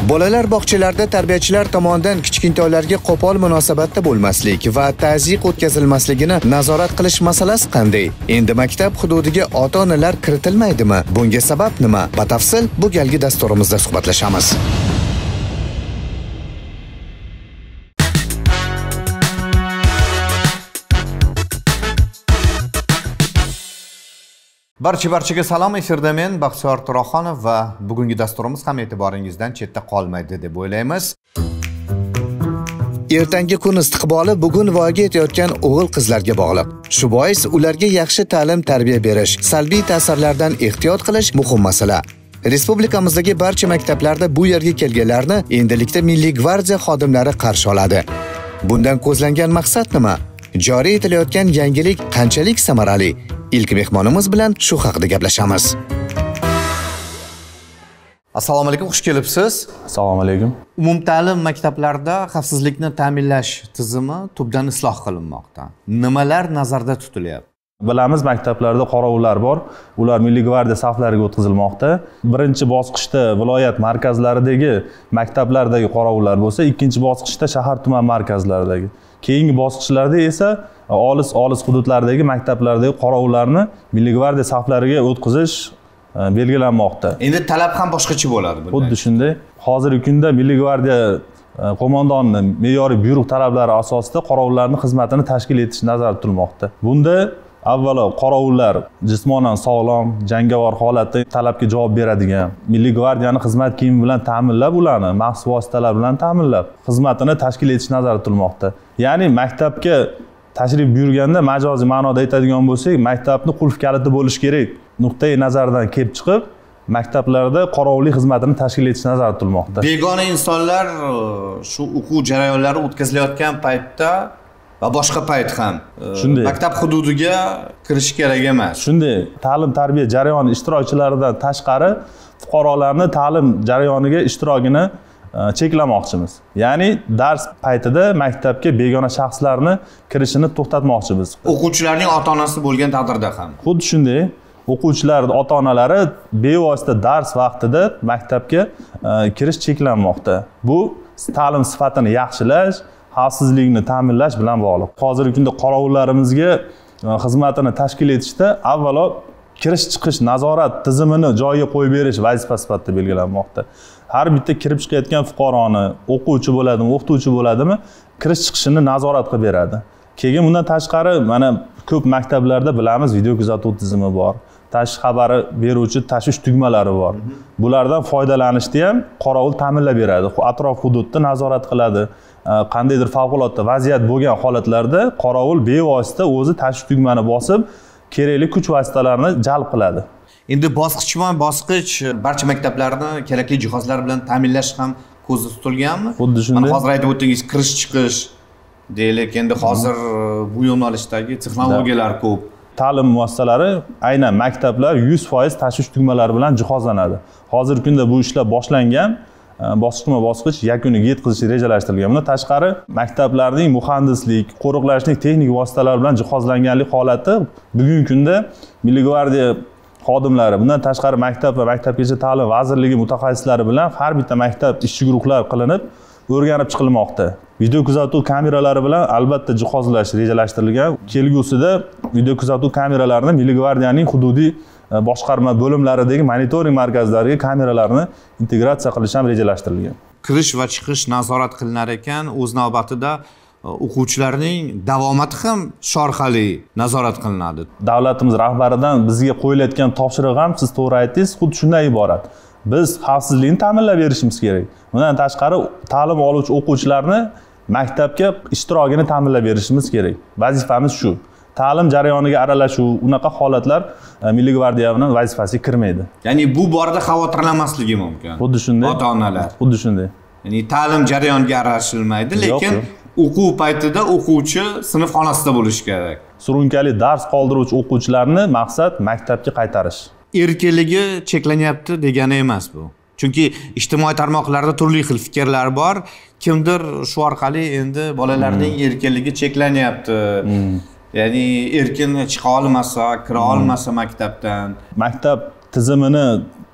Bolalar bog'chalarida tarbiyachilar tomonidan kichkintoylarga qo'pol munosabatda bo'lmaslik va tazyiq o'tkazilmasligini nazorat qilish masalasi qanday? Endi maktab hududiga ota-onalar kiritilmaydimi? Bunga sabab nima? Batafsil bu galgi dasturimizda suhbatlashamiz. Barchaga salom, efirda men Baxtiyor Turoxonov va bugungi dasturimiz ham e'tiboringizdan chetda qolmaydi deb o'ylaymiz. Ertangi kun istiqboli bugun voyaga yetayotgan o'g'il-qizlarga bog'liq. Shu bois ularga yaxshi ta'lim-tarbiya berish, salbiy ta'sirlardan ehtiyot qilish muhim masala. Respublikamizdagi barcha maktablarda bu yerga kelganlarni endilikda Milliy gvardiya xodimlari qarshi oladi. Bundan ko'zlangan maqsad nima? Joriy etilayotgan yangilik qanchalik samarali? İlk mehmonimiz bilan shu haqida gaplashamiz. Assalomu alaykum, xush kelibsiz. Assalomu alaykum. Umumta'lim maktablarda xavfsizlikni ta'minlash tizimi tubdan isloh qilinmoqda. Nimalar nazarda tutilyapti? Bilamiz, maktablarda qorovullar bor. Ular Milliy gvardiya saflariga o'tkazilmoqda. Birinchi bosqichda viloyat markazlaridagi maktablardagi qorovullar bo'lsa, ikkinchi bosqichda shahar tuman markazlaridagi. Keyingi bosqichlarda esa olis hududlardagi maktablardagi qorovullarni Milliy gvardiya saflariga o'tkazish belgilanmoqda. Endi talab ham boshqacha bo'ladi bunday. Xuddi shunday. Hozirgi kunda Milliy gvardiya qo'mondonining me'yoriy buyruq talablari asosida qorovullarning xizmatini tashkil etish nazarda tutilmoqda. Bunda avvalo qorovullar jismonan sog'lom, jangovar holatda talabga javob beradigan, Milliy gvardiyaning xizmat kiyimi bilan ta'minlab, ularni maxsus vositalar bilan ta'minlab xizmatini tashkil etish nazarda tutilmoqda. Ya'ni maktabga tashrif buyurganda majoziy ma'noda aytadigan bo'lsak, maktabni qulf kaliti bo'lishi kerak nuqtai nazardan kelib chiqib, maktablarda qorovullik xizmatini tashkil etish nazarda tutilmoqda. Begona insonlar shu o'quv jarayonlari o'tkazilayotgan paytda va boshqa payt ham maktab hududiga kirish kerak emas. Shunday, ta'lim-tarbiya jarayoni ishtirokchilaridan tashqari fuqarolarni ta'lim jarayoniga ishtirokini cheklamoqchimiz. Ya'ni dars paytida maktabga begona shaxslarni kirishini to'xtatmoqchimiz. O'quvchilarning ota-onasi bo'lgan taqdirda ham. Xuddi shunday, o'quvchilar ota-onalari bevosita dars vaqtida maktabga kirish cheklanmoqda. Bu ta'lim sifatini yaxshilash, xavfsizlikni ta'minlash bilan bog'liq. Hozirgi kunda qorovullarimizga xizmatini tashkil etishda avvalo kirish-chiqish nazorat tizimini joyiga qo'yib berish vazifa sifatida belgilanmoqda. Har bitta kirib chiqayotgan fuqaroni o'quvchi bo'ladimi, o'qituvchi bo'ladimi, kirish-chiqishini nazorat qilib beradi. Keyin bundan tashqari mana ko'p maktablarda bilamiz, video kuzatuv tizimi bor. Tashxis xabari beruvchi tashvish tugmalari bor. Bulardan foydalanishni ham qorovul ta'minlab beradi. Atrof hududni nazorat qiladi. Qandaydir favqulodda vaziyat bo'lgan holatlarda qorovul bevosita o'zi tashvish tugmani bosib, kerakli kuch vositalarini jalb qiladi. Endi bosqichma-bosqich barcha maktablarni kerakli jihozlar bilan ta'minlash ham ko'zda tutilganmi? Xuddi shunday. Mana hozir aytib o'tdingiz, kirish-chiqish deylik, endi hozir bu yo'nalishdagi texnologiyalar ko'p. Ta'lim muassasalari aynan maktablar 100% tashvish tugmalari bilan jihozlanadi. Hozirgi kunda bu ishlar boshlangan, bosqichma-bosqich yakuniga yetkazish rejalashtirilgan. Bundan tashqari maktablarning muhandislik, qo'riqlashning texnik vositalari bilan jihozlanganlik holati bugungi kunda Milliy gvardiya xodimlari, bundan tashqari maktab va maktabgacha ta'lim vazirligi mutaxassislari bilan har bitta maktab ishchi guruhlar qilinib, o'rganib chiqilmoqda. Video kuzatuv kameralari bilan albatta jihozlash rejalashtirilgan. Kelgusida video kuzatuv kameralarini Milliy gvardiyaning hududiy boshqarma bo'limlaridagi monitoring markazlariga kameralarni integratsiya qilish ham rejalashtirilgan. Kirish va chiqish nazorat qilinar ekan, o'z navbatida o'quvchilarning davomati ham shorxali nazorat qilinadi. Davlatimiz rahbaridan bizga qo'yilayotgan topshiriq ham siz to'g'ri aytdingiz, xuddi shundan iborat. Biz xavfsizlikni ta'minlab berishimiz kerak. Bundan tashqari ta'lim oluvchi o'quvchilarni maktabga ishtirokini ta'minlab berishimiz kerak. Vazifamiz shu. Ta'lim jarayoniga aralashuv, unaqa holatlar Milliy gvardiyaning vazifasiga kirmaydi. Ya'ni bu borada xavotirlanmasligi mumkin. Xuddi shunday. Ota-onalar. Xuddi shunday. Ya'ni ta'lim jarayoniga aralashilmaydi, lekin o'quv paytida o'quvchi sinf xonasida bo'lishi kerak. Surunkali dars qoldiruvchi o'quvchilarni maqsad maktabga qaytarish. Erkinligi cheklanyapti degani emas bu. Chunki ijtimoiy tarmoqlarda turli xil fikrlar bor. Kimdir shu orqali endi bolalarning erkinligi cheklanyapti. Ya'ni erkin chiqa olmasa, kira olmasa maktabdan. Maktab tizimini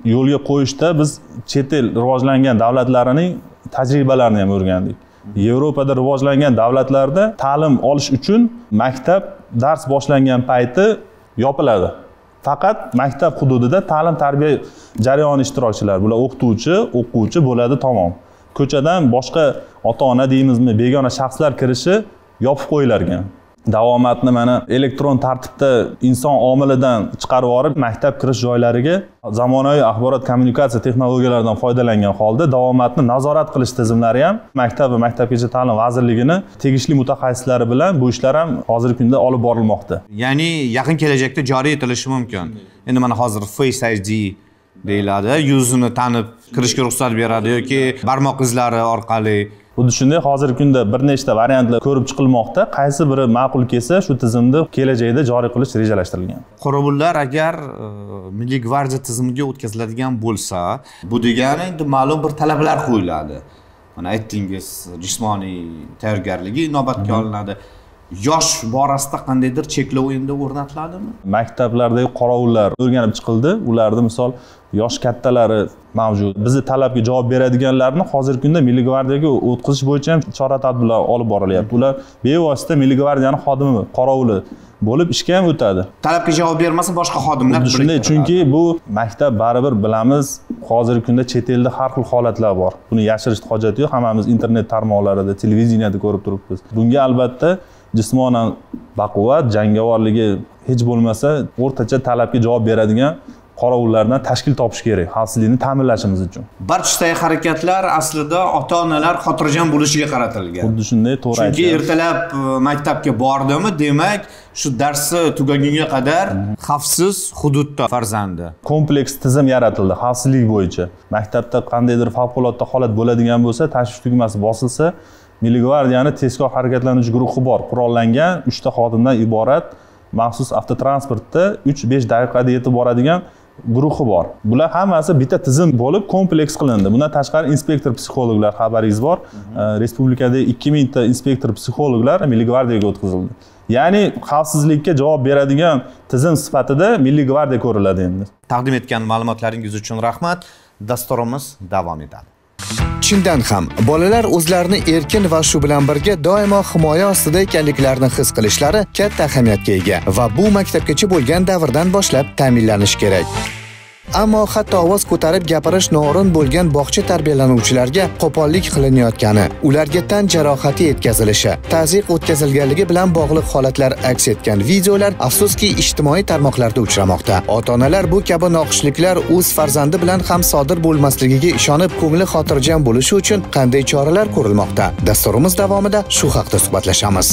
yo'lga qo'yishda biz chet el rivojlangan davlatlarining tajribalarini ham o'rgandik. Yevropada rivojlangan davlatlarda ta'lim olish uchun maktab dars boshlangan payti yopiladi. Faqat maktab hududida ta'lim-tarbiya jarayoni ishtirokchilari, bular o'quvchi bo'ladi tamom. Ko'chadan boshqa ota-ona deymizmi, begona shaxslar kirishi yopib qo'yilar ekan. Davomatni mana elektron tartibda inson omilidan chiqarib yorib, maktab kirish joylariga zamonaviy axborot kommunikatsiya texnologiyalaridan foydalangan holda davomatni nazorat qilish tizimlari ham maktab va maktabgacha ta'lim vazirligini tegishli mutaxassislari bilan bu ishlar ham hozirgi kunda olib borilmoqda. Ya'ni yaqin kelajakda joriy etilishi mumkin. Endi mana hozir Face ID deyiladi, yuzini tanib kirishga ruxsat beradi yoki barmoq izlari orqali. Xuddi shunday hozirgi kunda bir nechta variantlar ko'rib chiqilmoqda. Qaysi biri ma'qul kelsa, shu tizimni kelajakda joriy qilish rejalashtirilgan. Qorovullar agar Milliy gvardiya tizimiga o'tkaziladigan bo'lsa, bu degani endi ma'lum bir talablar qo'yiladi. Mana aytdingiz, jismoniy tayyorgarligi inobatga olinadi. Yosh borasida qandaydir cheklov endi o'rnatiladimi? Maktablardagi qorovullar o'rganib chiqildi. Ularda misol yosh kattalari mavjud. Bizni talabga javob beradiganlarni hozirgi kunda Milliy gvardiyaga o'tkazish bo'yicha ham chora-tadbirlar olib borilyapti. Ular bevosita Milliy gvardiyaning xodimi, qorovuli bo'lib ishga ham o'tadi. Talabga javob bermasa boshqa xodimlar shunday, chunki bu maktab baribir bilamiz, hozirgi kunda chet elda har xil holatlar bor. Buni yashirish hojati yo'q. Hammamiz internet tarmoqlarida, televideniyada ko'rib turibmiz. Bunga albatta jismonan baquvvat, jangovorligi hech bo'lmasa o'rtacha talabga javob beradigan qorovullardan tashkil topish kerak, xavfsizlikni ta'minlashimiz uchun. Barcha harakatlar aslida ota-onalar xotirjam bo'lishiga qaratilgan. Xuddi shunday, to'g'ri aytdingiz. Chunki ertalab maktabga bordimi, demak, shu darsi tugagunga qadar xavfsiz hududda farzandi. Kompleks tizim yaratildi xavfsizlik bo'yicha. Maktabda qandaydir favqulodda holat bo'ladigan bo'lsa, tashvish tugmasi bosilsa, Milliy gvardiyani tezkor harakatlanuvchi guruhi bor, qurollangan 3 ta xodimdan iborat maxsus avtotransportda 3-5 daqiqada yetib boradigan guruhi bor. Bular hammasi bitta tizim bo'lib kompleks qilindi. Bundan tashqari inspektor psixologlar, xabaringiz bor. Respublikada 2000 ta inspektor psixologlar Milliy gvardiyaga o'tkazildi. Ya'ni xavfsizlikka javob beradigan tizim sifatida Milliy gvardiya ko'riladi endi. Taqdim etgan ma'lumotlaringiz uchun rahmat. Dasturimiz davom etadi. Chindan ham bolalar o'zlarini erkin va shu bilan birga doimo himoya ostida ekanliklarini his qilishlari katta ahamiyatga ega va bu maktabgacha bo'lgan davrdan boshlab ta'minlanishi kerak. Ammo hatto ovoz ko'tarib gapirish noo'rin bo'lgan bog'cha tarbiyalanuvchilarga qo'pollik qilinayotgani, ularga tan jarohati yetkazilishi, ta'ziq o'tkazilganligi bilan bog'liq holatlar aks etgan videolar afsuski ijtimoiy tarmoqlarda uchramoqda. Ota-onalar bu kabi noxushliklar o'z farzandi bilan ham sodir bo'lmasligiga ishonib, ko'ngli xotirjam bo'lishi uchun qanday choralar ko'rilmoqda? Dasturimiz davomida shu haqda suhbatlashamiz.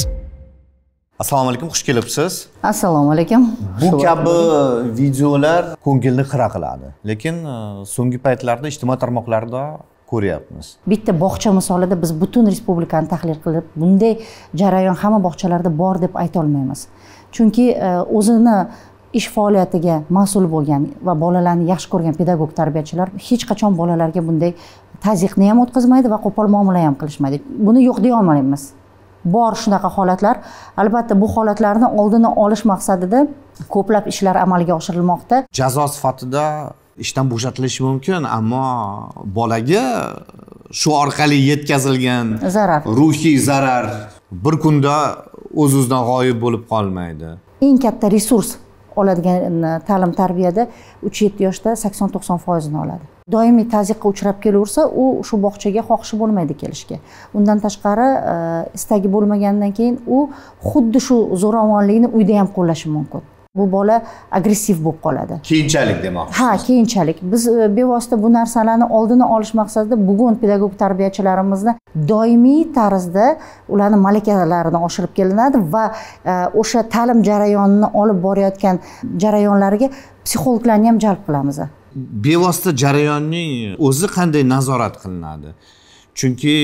Assalomu alaykum, xush kelibsiz. Assalomu alaykum. Bu kabi videolar ko'ngilni xira qiladi, lekin so'nggi paytlarda ijtimoiy tarmoqlarda ko'ryapmiz. Bitta bog'cha misolida biz butun respublikani tahlil qilib, bunday jarayon hamma bog'chalarda bor deb ayta olmaymiz. Chunki o'zini ish faoliyatiga mas'ul bo'lgan va bolalarni yaxshi ko'rgan pedagog tarbiyachilar hech qachon bolalarga bunday tazyiqni ham o'tkazmaydi va qo'pol muomala ham qilishmaydi. Buni yo'q deya olmaymiz. Bor shunaqa holatlar. Albatta bu holatlarni oldini olish maqsadida ko'plab ishlar amalga oshirilmoqda. Jazo sifatida ishdan bo'shatilishi mumkin, ammo bolaga shu orqali yetkazilgan zarar, ruhiy zarar bir kunda o'z-o'zidan g'oyib bo'lib qolmaydi. Eng katta resurs oladigan ta'lim tarbiyada 3-7 yoshda 80-90% oladi. Doimiy tazyiqqa uchrab kelaversa, u shu bog'chaga xohishi bo'lmaydi kelishga. Undan tashqari istagi bo'lmagandan keyin u xuddi shu zo'ravonlikni uyda ham qo'llashi mumkin. Bu bola agressiv bo'lib qoladi. Keyinchalik demoqchisiz. Ha, keyinchalik. Biz bevosita bu narsalarni oldini olish maqsadida bugun pedagog tarbiyachilarimizni doimiy tarzda ularning malakalarini oshirib kelinadi va o'sha ta'lim jarayonini olib borayotgan jarayonlariga psixologlarni ham jalb qilamiz. Bevosita jarayonning o'zi qanday nazorat qilinadi? Chunki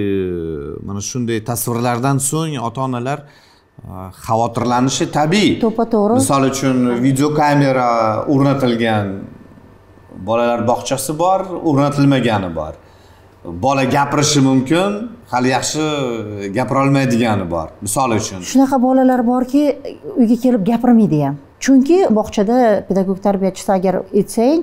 mana shunday tasvirlardan so'ng ota-onalar xavotirlanishi tabiiy. To'g'ri. Misol uchun video kamera o'rnatilgan bolalar bog'chasi bor, o'rnatilmagani bor. Bola gapirishi mumkin, hali yaxshi gapira olmaydigani bor. Misol uchun. Shunaqa bolalar borki, uyga kelib gapirmaydi ham. Chunki bog'chada pedagog tarbiyachisi agar aytsang,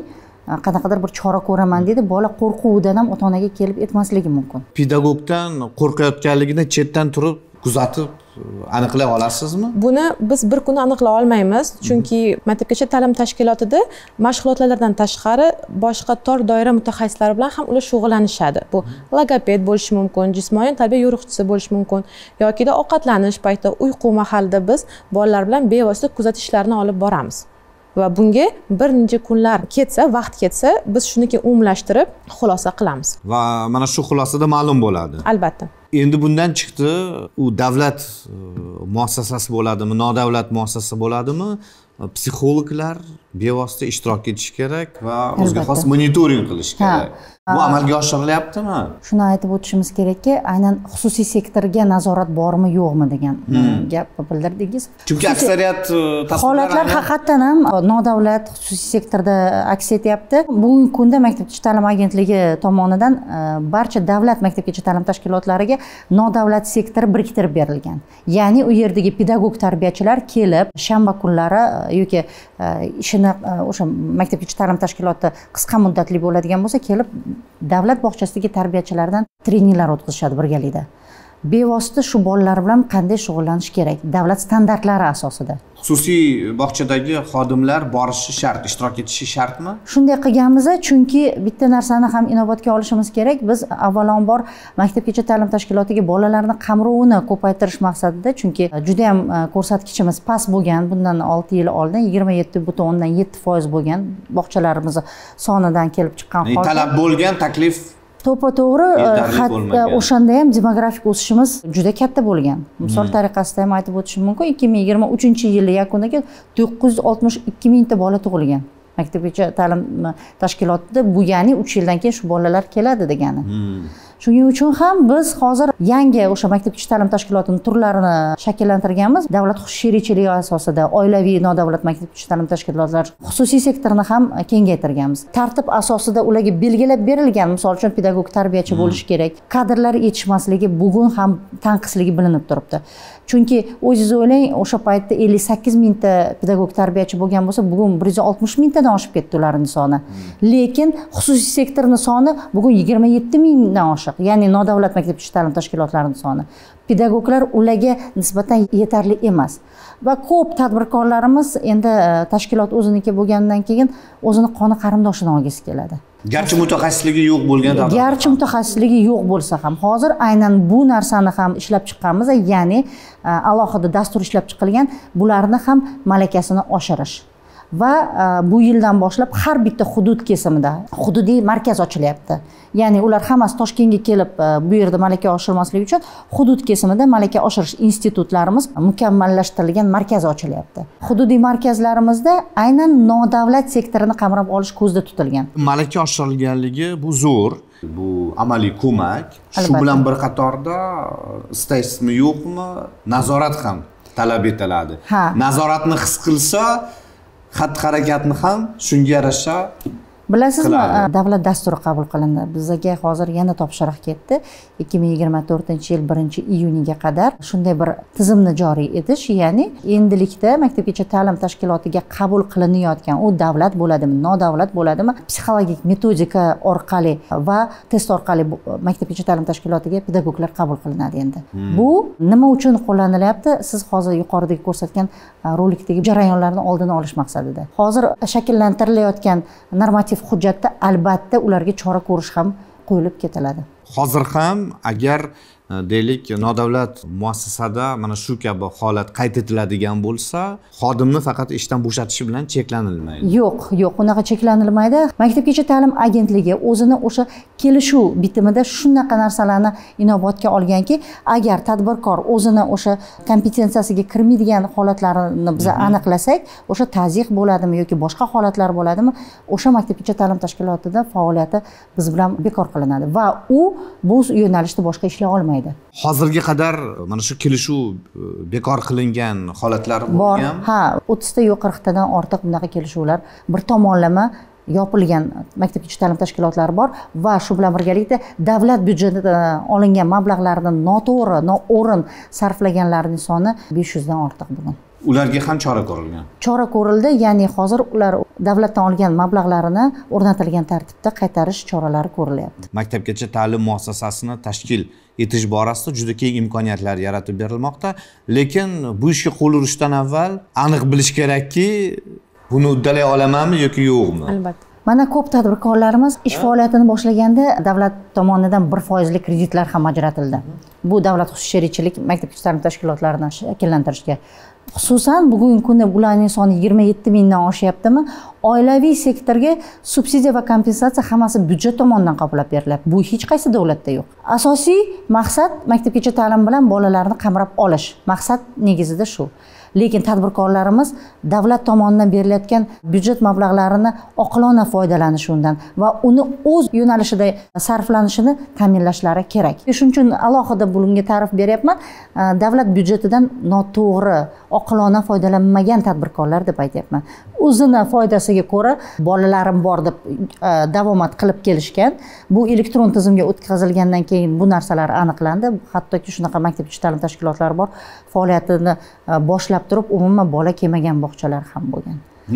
qanaqadir bir chora ko'raman deydi, bola qo'rquvidan ham ota-onaga kelib aytmasligi mumkin. Pedagogdan qo'rqayotganligini chetdan turib kuzatib aniqlay olasizmi? Buni biz bir kunda aniqlay olmaymiz, chunki maktabgacha ta'lim tashkilotida mashg'ulotlardan tashqari boshqa tor doira mutaxassislari bilan ham ular shug'ullanishadi. Bu logoped bo'lishi mumkin, jismoniy tarbiya yo'riqchisi bo'lishi mumkin yokida ovqatlanish payti, uyqu mahalida biz bolalar bilan bevosita kuzatish ishlarini olib boramiz. Va bunga bir necha kunlar ketsa, vaqt ketsa, biz shuni umumlashtirib xulosa qilamiz. Va mana shu xulosada ma'lum bo'ladi. Albatta. Endi bundan chiqdi, u davlat muassasasi bo'ladimi, nodavlat muassasa bo'ladimi? Psixologlar bevosita ishtirok etishi kerak va o'ziga xos monitoring qilish kerak. Bu amalga oshirilyaptimi? Shuni aytib o'tishimiz kerakki, aynan xususiy sektorga nazorat bormi, yo'qmi degan gap bildirdingiz. Chunki aksariyat holatlar haqiqatan ham nodavlat xususiy sektorda aks etyapti. Bugungi kunda Maktabgacha ta'lim agentligi tomonidan barcha davlat maktabgacha ta'lim tashkilotlariga nodavlat sektor biriktirib berilgan. Ya'ni u yerdagi pedagog tarbiyachilar kelib shanba kunlari yoki ishini o'sha maktabgacha ta'lim tashkiloti qisqa muddatli bo'ladigan bo'lsa, kelib davlat bog'chasidagi tarbiyachilardan treninglar o'tkazishadi birgalikda. Bevosita shu bolalar bilan qanday shug'ullanish kerak, davlat standartlari asosida. Xususiy bog'chadagi xodimlar borishi shart, ishtirok etishi shartmi? Shunday qilganmiz, chunki bitta narsani ham inobatga olishimiz kerak. Biz avvalambor maktabgacha ta'lim tashkilotiga bolalarni qamrovini ko'paytirish maqsadida, chunki juda ham ko'rsatkichimiz past bo'lgan, bundan 6 yil oldin 27,7% bo'lgan bog'chalarimiz sonidan kelib chiqqan holda. Talab bo'lgan, taklif to'g'ri, o'shanda ham demografik o'sishimiz juda katta bo'lgan. Misol tariqasida ham aytib o'tishim mumkin, 2023-yil yakuniga 962 mingta bola tug'ilgan. Maktabgacha ta'lim tashkilotida bu, ya'ni 3 yildan keyin shu bolalar keladi degani. Shuning uchun ham biz hozir yangi o'sha maktabgacha ta'lim tashkilotining turlarini shakllantirganmiz. Davlat sherichaligi asosida oilaviy nodavlat maktabgacha ta'lim tashkilotlari xususiy sektorni ham kengaytirganmiz. Tartib asosida ularga belgilab berilgan, misol uchun pedagog tarbiyachi bo'lishi kerak. Kadrlar yetishmasligi bugun ham tanqisligi bilinib turibdi. Chunki o'zingiz o'ylang, o'sha paytda 58 mingta pedagog tarbiyachi bo'lgan bo'lsa, bugun 160 mingtadan oshib ketdi ularning soni. Lekin xususiy sektorning soni bugun 27 mingdan oshiq. Ya'ni nodavlat maktabgacha ta'lim tashkilotlarining soni. Pedagoglar ularga nisbatan yetarli emas. Va ko'p tadbirkorlarimiz endi tashkilot o'ziniki bo'lgandan keyin o'zini qoni qarindoshini olgisi keladi. Garchi mutaxassisligi yo'q bo'lgan bo'lsa ham hozir aynan bu narsani ham ishlab chiqqanmiz, ya'ni alohida dastur ishlab chiqilgan, bularni ham malakasini oshirish. Va bu yildan boshlab har bitta hudud kesimida hududiy markaz ochilyapti. Ya'ni ular hammasi Toshkentga kelib bu yerda malaka oshirmasligi uchun hudud kesimida malaka oshirish institutlarimiz mukammallashtirilgan markaz ochilyapti. Hududiy markazlarimizda aynan nodavlat sektorini qamrab olish ko'zda tutilgan. Malaka oshirilganligi bu zo'r, bu amaliy ko'mak. Shu bilan bir qatorda istaysizmi yo'qmi, nazorat ham talab etiladi. Nazoratni his qilsa, xatti-harakatni ham shunga yarasha bilasizmi, davlat dasturi qabul qilindi. Bizga hozir yana topshiriq ketdi. 2024-yil 1-iyuniga qadar shunday bir tizimni joriy etish, ya'ni endilikda maktabgacha ta'lim tashkilotiga qabul qilinayotgan, u davlat bo'ladimi, nodavlat bo'ladimi, psixologik metodika orqali va test orqali maktabgacha ta'lim tashkilotiga pedagoglar qabul qilinadi endi. Bu nima uchun qo'llanilyapti? Siz hozir yuqoridagi ko'rsatgan rolikdagi jarayonlarni oldini olish maqsadida. Hozir shakllantirilayotgan normativ hujjatda albatta ularga chora ko'rish ham qo'yilib ketiladi. Hozir ham agar deylik nodavlat muassasada mana shu kabi holat qayd etiladigan bo'lsa, xodimni faqat ishdan bo'shatish bilan cheklanilmaydi. Yo'q, unaqa cheklanilmaydi. Maktabgacha ta'lim agentligi o'zini o'sha kelishuv bitimida shunaqa narsalarni inobatga olganki, agar tadbirkor o'zini o'sha kompetensiyasiga kirmaydigan holatlarini biz aniqlasak, o'sha tazyiq bo'ladimi yoki boshqa holatlar bo'ladimi, o'sha maktabgacha ta'lim tashkilotida faoliyati biz bilan bekor qilinadi va u bu yo'nalishda boshqa ishlay olmaydi. Hozirga qadar mana shu kelishuv bekor qilingan holatlar bo'lgan. Ha, 30 ta yo'q 40 tadan ortiq bunaqa kelishuvlar bir tomonlama yopilgan maktabgacha ta'lim tashkilotlari bor va shu bilan birgalikda davlat byudjetidan olingan mablag'larni noto'g'ri, noo'rin sarflaganlarning soni 500 dan ortiq bugun. ularga ham chora ko'rilgan. Chora ko'rildi, ya'ni hozir ular davlatdan olgan mablag'larini o'rnatilgan tartibda qaytarish choralari ko'rilyapti. Maktabgacha ta'lim muassasasini tashkil etish borasida juda keng imkoniyatlar yaratib berilmoqda, lekin bu ishga qo'l urishdan avval aniq bilish kerakki, buni uddalay olamanmi yoki yo'qmi? Albatta. Mana ko'p tadbirkorlarimiz ish faoliyatini boshlaganda davlat tomonidan 1% kreditlar ham ajratildi. Bu davlat xususiychilik maktabgacha ta'lim tashkilotlarini shakllantirishga. Xususan bugungi kunda bularning soni 27 mingdan oshyaptimi? Oilaviy sektorga subsidiya va kompensatsiya hammasi byudjet tomonidan qoplab beriladi. Bu hech qaysi davlatda yo'q. Asosiy maqsad maktabgacha ta'lim bilan bolalarni qamrab olish. Maqsad negizida shu. Lekin tadbirkorlarimiz davlat tomonidan berilayotgan byudjet mablag'larini oqilona foydalanishi undan va uni o'z yo'nalishida sarflanishini ta'minlashlari kerak. Shuning uchun alohida bunga ta'rif beryapman. Davlat byudjetidan noto'g'ri, oqilona foydalanmagan tadbirkorlar deb aytyapman. O'zini foydasiga ko'ra bolalarim bor deb davomat qilib kelishgan. Bu elektron tizimga o'tkazilgandan keyin bu narsalar aniqlandi. Hattoki shunaqa maktabgacha ta'lim tashkilotlari bor, faoliyatini boshlab turib umuman bola kelmagan bog'chalar ham bo'lgan.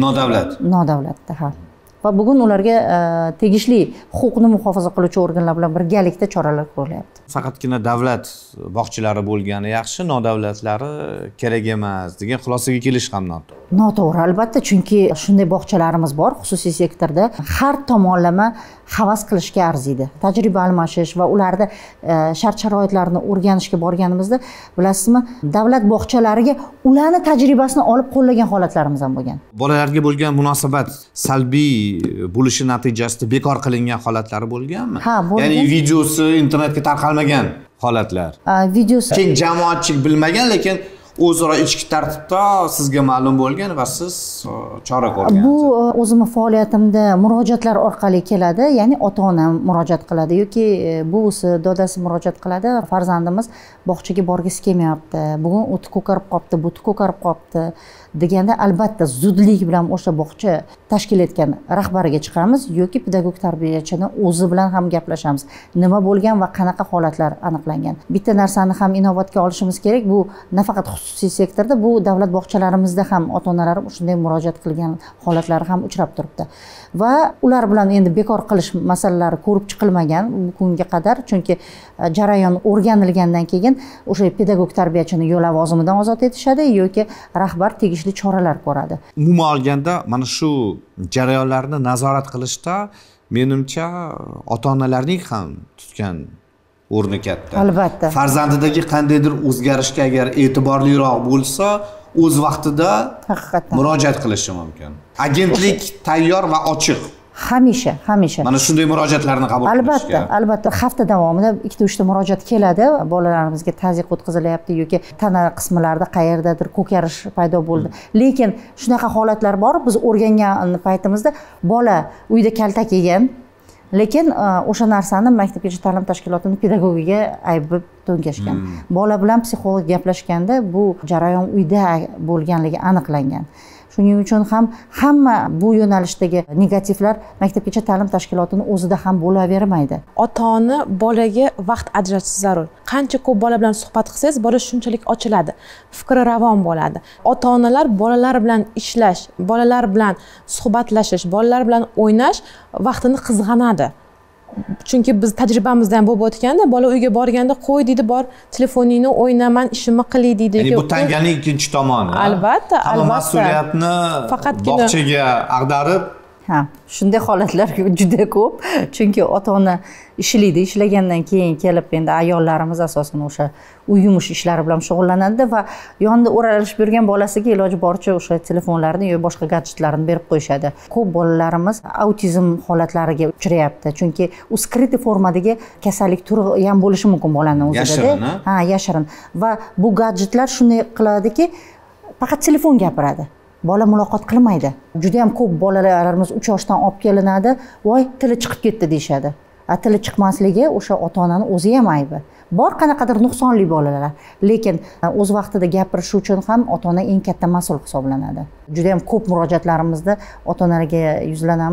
Nodavlatda, ha. Va bugun ularga tegishli huquqni muhofaza qiluvchi organlar bilan birgalikda choralar ko'rilyapti. Faqatgina davlat bog'chalari bo'lgani yaxshi, nodavlatlari kerak emas degan xulosaga kelish ham noto'g'ri. Noto'g'ri, albatta, chunki shunday bog'chalarimiz bor xususiy sektorda. Har tomonlama havas qilishga arziydi. Tajriba almashish va ularda shart-sharoitlarni o'rganishga borganimizda, bilasizmi, davlat bog'chalariga ularni tajribasini olib qo'llagan holatlarimiz ham bo'lgan. Bolalarga bo'lgan munosabat salbiy bo'lishi natijasida bekor qilingan holatlari bo'lganmi? Ha, bo'lgan. Ya'ni videosi internetga tarqalmagan holatlar. Videosi keng jamoatchilik bilmagan, lekin o'zaro ichki tartibda sizga ma'lum bo'lgan va siz chora ko'rgansiz. Bu o'zimning faoliyatimda murojaatlar orqali keladi, ya'ni ota-ona murojaat qiladi yoki buvisi, dodasi murojaat qiladi. Farzandimiz bog'chaga borgisi kelmayapti. Bugun o'ti ko'karib qopti, buti ko'karib qopti deganda albatta zudlik bilan o'sha bog'cha tashkil etgan rahbariga chiqamiz yoki pedagog tarbiyachini o'zi bilan ham gaplashamiz. Nima bo'lgan va qanaqa holatlar aniqlangan. Bitta narsani ham inobatga olishimiz kerak. Bu nafaqat xususiy sektorda, bu davlat bog'chalarimizda ham ota-onalar shunday murojaat qilgan holatlari ham uchrab turibdi. Va ular bilan endi bekor qilish masalalari ko'rib chiqilmagan bugunga qadar, chunki jarayon o'rganilgandan keyin o'sha pedagog tarbiyachini yo'l lavozimidan ozod etishadi yoki rahbar tegishli choralar ko'radi. Umuman olganda mana shu jarayonlarni nazorat qilishda menimcha ota-onalarning ham tutgan o'rni katta. Albatta. Farzandidagi qandaydir o'zgarishga agar e'tiborliroq bo'lsa, o'z vaqtida Haqiqatan murojaat qilishi mumkin. Agentlik tayyor va ochiq. Hamisha. Mana shunday murojaatlarni qabul qilishga. Albatta, hafta davomida 2-3 ta murojaat keladi. Bolalarimizga tazyiq o'tkazilyapti yoki tana qismlarida qayerdadir ko'karish paydo bo'ldi. Lekin shunaqa holatlar bor. Biz o'rgangan paytimizda bola uyda kaltak yegan, lekin o'sha narsani maktabgacha ta'lim tashkilotining pedagogiga ayblab to'ngashgan. Bola bilan psixolog gaplashganda bu jarayon uyda bo'lganligi aniqlangan. Shuning uchun ham hamma bu yo'nalishdagi negativlar maktabgacha ta'lim tashkilotining o'zida ham bo'lavermaydi. Ota-ona bolaga vaqt ajratish zarur. Qancha ko'p bola bilan suhbat qilsangiz, bola shunchalik ochiladi, fikri ravon bo'ladi. Ota-onalar bolalar bilan ishlash, bolalar bilan suhbatlashish, bolalar bilan o'ynash vaqtini qizg'anadi. Chunki biz tajribamizdan bo'lib o'tganda, bola uyga borganda qo'y deydi, bor telefoningni o'yna, men ishimni qilay deydi. Ya'ni bu tanganing ikkinchi tomoni. Albatta, albatta. Mas'uliyatni bog'chaga ag'darib, Ha, shunday holatlar juda ko'p. Chunki ota-ona ishlaydi, ishlagandan keyin kelib endi ayollarimiz asosan o'sha uy yumush ishlari bilan shug'ullanadi va yonida o'ralashib yurgan bolasiga iloji boricha o'sha telefonlarni yoki boshqa gadjetlarni berib qo'yishadi. Ko'p bolalarimiz autizm holatlariga uchrayapti. Chunki u skritli formadagi kasallik turi ham bo'lishi mumkin bolaning o'zida. Yashirin. Ha, yashirin. Va bu gadjetlar shunday qiladiki, faqat telefon gapiradi. Bola muloqot qilmaydi. Juda ham ko'p bolalarimiz 3 yoshdan olib kelinadi, voy tili chiqib ketdi deyshadi. Tili chiqmasligi o'sha ota-onaning o'zi ham aybi. Bor qanaqadir nuqsonli bolalar, lekin o'z vaqtida gapirish uchun ham ota-ona eng katta mas'ul hisoblanadi. Juda ham ko'p murojaatlarimizda ota-onalarga yuzlanamiz.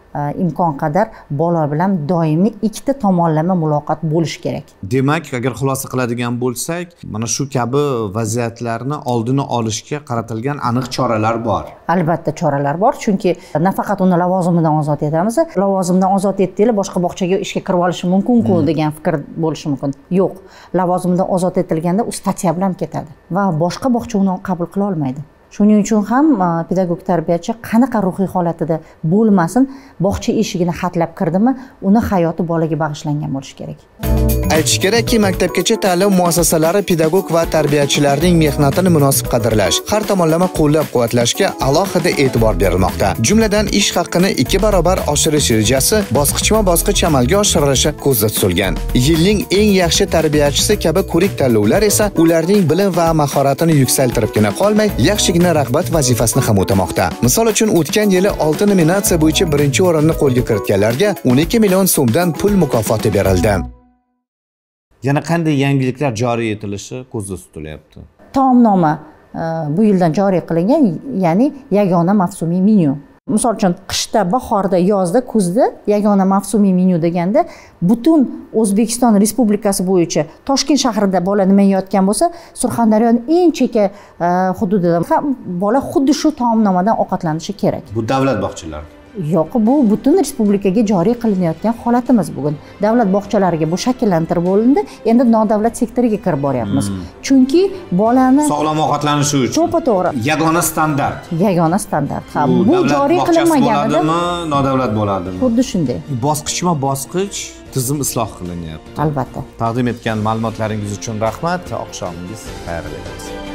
imkon qadar bola bilan doimiy ikkita tomonlama muloqot bo'lishi kerak. Demak, agar xulosa qiladigan bo'lsak, mana shu kabi vaziyatlarni oldini olishga qaratilgan aniq choralar bor. Albatta choralar bor, chunki nafaqat uni lavozimidan ozod etamiz, lavozimdan ozod etdinglar, boshqa bog'chaga ishga kirib olishi mumkin-ku degan fikr bo'lishi mumkin. Yo'q, lavozimdan ozod etilganda u statya bilan ketadi va boshqa bog'cha uni qabul qila olmaydi. Shuning uchun ham pedagog tarbiyachi qanaqa ruhiy holatida bo'lmasin, bog'cha eshigini xatlab kirdimi, uni hayoti bolaga bag'ishlangan bo'lishi kerak. Aytish kerakki, maktabgacha ta'lim muassasalari pedagog va tarbiyachilarning mehnatini munosib qadrlash, har tomonlama qo'llab-quvvatlashga alohida e'tibor berilmoqda. Jumladan, ish haqini 2 barobar oshirish rejasi bosqichma-bosqich amalga oshirilishi ko'zda tutilgan. Yilning eng yaxshi tarbiyachisi kabi ko'rik tanlovlar esa ularning bilim va mahoratini yuksaltiribgina qolmay, yaxshi rag'bat vazifasini ham o'tamoqda. Misol uchun, o'tgan yili 6 nominatsiya bo'yicha birinchi o'rinni qo'lga kiritganlarga 12 million so'mdan pul mukofoti berildi. Yana qanday yangiliklar joriy etilishi ko'zda tutilyapti? Taomnoma bu yildan joriy qilingan, ya'ni yagona mavsumiy menyu. Misol uchun, qishda, bahorda, yozda, kuzda yagona mavsumiy menyu deganda butun O'zbekiston Respublikasi bo'yicha Toshkent shahrida bola nima yeyotgan bo'lsa, Surxondaryoning eng chekka hududida ham bola xuddi shu taomnomadan ovqatlanishi kerak. Bu davlat bog'chalari. Yo'q, bu butun respublikaga joriy qilinayotgan holatimiz bugun. Davlat bog'chalariga bu shakllantirib bo'lindi, endi nodavlat sektoriga kirib boryapmiz. Chunki bolani sog'lom ovqatlanishi uchun to'g'ri. Yagona standart. Yagona standart. Ha, bu joriy qilinmaganida nodavlat bo'ladimi? Xuddi shunday. Bosqichma-bosqich tizim isloh qilinyapti. Albatta. Taqdim etgan ma'lumotlaringiz uchun rahmat. Oqshomingiz xayrli bo'lsin.